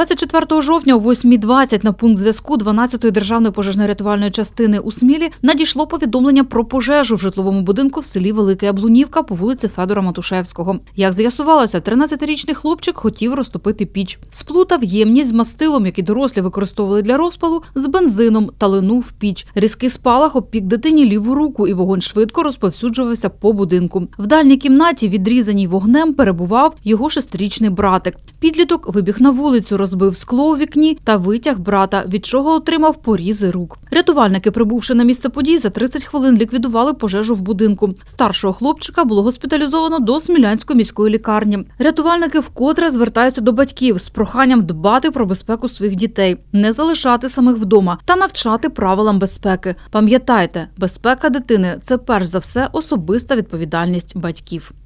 24 жовтня о 8:20 на пункт зв'язку 12-ї державної пожежно-рятувальної частини у Смілі надійшло повідомлення про пожежу в житловому будинку в селі Велика Яблунівка по вулиці Федора Матушевського. Як з'ясувалося, 13-річний хлопчик хотів розтопити піч. Сплутав ємність з мастилом, який дорослі використовували для розпалу, з бензином та линув в піч. Різкий спалах обпік дитині ліву руку, і вогонь швидко розповсюджувався по будинку. В дальній кімнаті, відрізаній вогнем, перебував його 6-річний братик. Підліток вибіг на вулицю, розбив скло у вікні та витяг брата, від чого отримав порізи рук. Рятувальники, прибувши на місце подій, за 30 хвилин ліквідували пожежу в будинку. Старшого хлопчика було госпіталізовано до Смілянської міської лікарні. Рятувальники вкотре звертаються до батьків з проханням дбати про безпеку своїх дітей, не залишати самих вдома та навчати правилам безпеки. Пам'ятайте, безпека дитини – це перш за все особиста відповідальність батьків.